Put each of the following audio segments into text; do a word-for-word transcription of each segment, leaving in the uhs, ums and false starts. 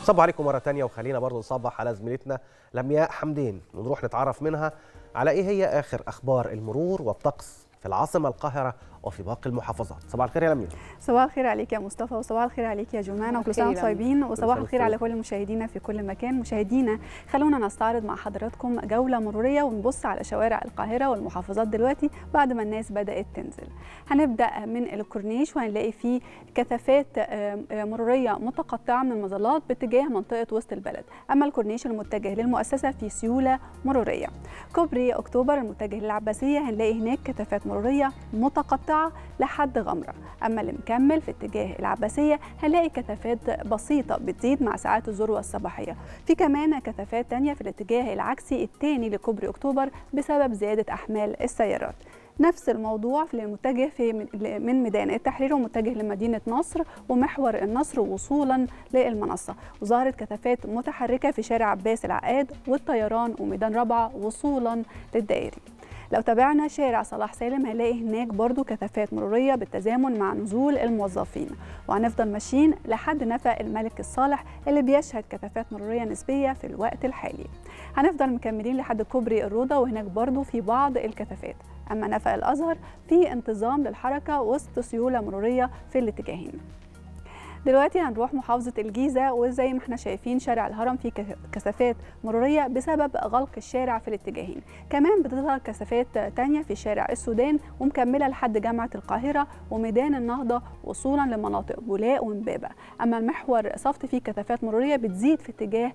صباح عليكم مرة تانية، وخلينا برضو نصبح على زميلتنا لمياء حمدين ونروح نتعرف منها على ايه هي اخر اخبار المرور والطقس في العاصمة القاهرة وفي باقي المحافظات. صباح الخير يا لمياء. صباح الخير عليك يا مصطفى، وصباح الخير عليك يا جمانة، وكل سنة وانتم طيبين، وصباح الخير على كل مشاهدينا في كل مكان. مشاهدينا خلونا نستعرض مع حضراتكم جولة مرورية ونبص على شوارع القاهرة والمحافظات دلوقتي بعد ما الناس بدأت تنزل. هنبدأ من الكورنيش وهنلاقي فيه كثافات مرورية متقطعة من المظلات باتجاه منطقة وسط البلد، أما الكورنيش المتجه للمؤسسة في سيولة مرورية. كوبري أكتوبر المتجه للعباسية هنلاقي هناك كثافات مرورية متقطعة لحد غمرة، أما اللي مكمل في اتجاه العباسية هنلاقي كثافات بسيطة بتزيد مع ساعات الذروة الصباحية. في كمان كثافات تانية في الاتجاه العكسي الثاني لكوبري أكتوبر بسبب زيادة أحمال السيارات. نفس الموضوع في المتجه في من ميدان التحرير ومتجه لمدينة نصر ومحور النصر وصولا للمنصة، وظهرت كثافات متحركة في شارع عباس العقاد والطيران وميدان رابعة وصولا للدائري. لو تابعنا شارع صلاح سالم هنلاقي هناك برضو كثافات مرورية بالتزامن مع نزول الموظفين، وهنفضل ماشيين لحد نفق الملك الصالح اللي بيشهد كثافات مرورية نسبية في الوقت الحالي. هنفضل مكملين لحد كوبري الروضة وهناك برضو في بعض الكثافات، أما نفق الأزهر في انتظام للحركة وسط سيولة مرورية في الاتجاهين. دلوقتي هنروح محافظة الجيزة، وزي ما احنا شايفين شارع الهرم فيه كثافات مرورية بسبب غلق الشارع في الاتجاهين. كمان بتظهر كثافات تانية في شارع السودان ومكملة لحد جامعة القاهرة وميدان النهضة وصولا لمناطق بولاق ومبابة، أما المحور صفت فيه كثافات مرورية بتزيد في اتجاه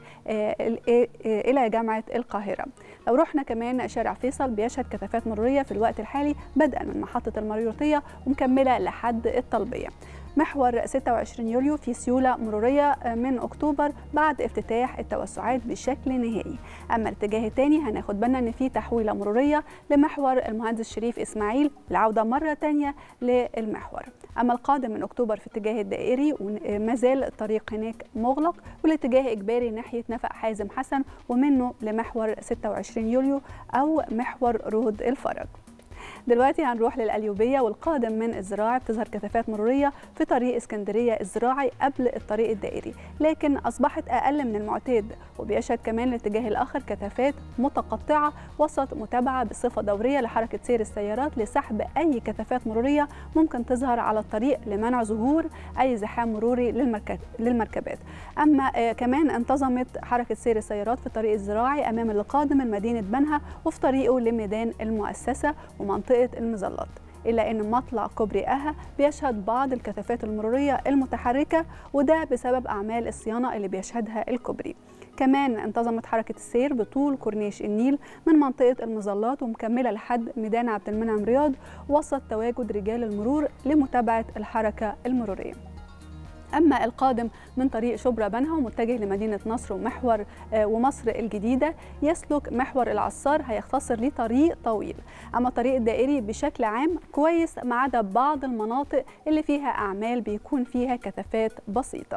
إلى جامعة القاهرة. لو رحنا كمان شارع فيصل بيشهد كثافات مرورية في الوقت الحالي بدءا من محطة المريوطية ومكملة لحد الطلبية. محور ستة وعشرين يوليو في سيولة مرورية من أكتوبر بعد افتتاح التوسعات بشكل نهائي، أما الاتجاه الثاني هناخد بالنا إن في تحويلة مرورية لمحور المهندس شريف إسماعيل العودة مرة تانية للمحور. أما القادم من أكتوبر في اتجاه الدائري ما زال الطريق هناك مغلق، والاتجاه إجباري ناحية نفق حازم حسن ومنه لمحور ستة وعشرين يوليو أو محور رود الفرج. دلوقتي هنروح للقليوبية، والقادم من الزراعي بتظهر كثافات مرورية في طريق اسكندرية الزراعي قبل الطريق الدائري، لكن أصبحت أقل من المعتاد، وبيشهد كمان الاتجاه الآخر كثافات متقطعة وسط متابعة بصفة دورية لحركة سير السيارات لسحب أي كثافات مرورية ممكن تظهر على الطريق لمنع ظهور أي زحام مروري للمركبات. أما كمان انتظمت حركة سير السيارات في الطريق الزراعي أمام اللي قادم من مدينة بنها وفي طريقه لميدان المؤسسة ومنطقة المظلات، إلا أن مطلع كوبري أها بيشهد بعض الكثافات المرورية المتحركة، وده بسبب أعمال الصيانة اللي بيشهدها الكوبري. كمان انتظمت حركة السير بطول كورنيش النيل من منطقة المظلات ومكملة لحد ميدان عبد المنعم رياض وسط تواجد رجال المرور لمتابعة الحركة المرورية. أما القادم من طريق شبرا بنها ومتجه لمدينة نصر ومحور ومصر الجديدة يسلك محور العصار هيختصر ليه طريق طويل، أما الطريق الدائري بشكل عام كويس ما عدا بعض المناطق اللي فيها أعمال بيكون فيها كثافات بسيطة.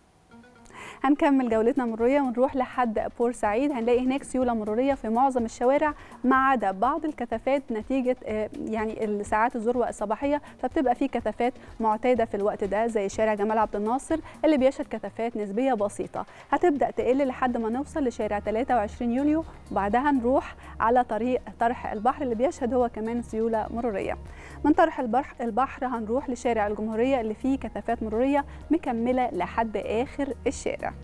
هنكمل جولتنا المرورية ونروح لحد بورسعيد، هنلاقي هناك سيولة مرورية في معظم الشوارع ما عدا بعض الكثافات نتيجة يعني الساعات الذروة الصباحية، فبتبقى في كثافات معتادة في الوقت ده زي شارع جمال عبد الناصر اللي بيشهد كثافات نسبية بسيطة، هتبدأ تقل لحد ما نوصل لشارع ثلاثة وعشرين يوليو، وبعدها نروح على طريق طرح البحر اللي بيشهد هو كمان سيولة مرورية. من طرح البحر البحر هنروح لشارع الجمهورية اللي فيه كثافات مرورية مكملة لحد آخر الشارع.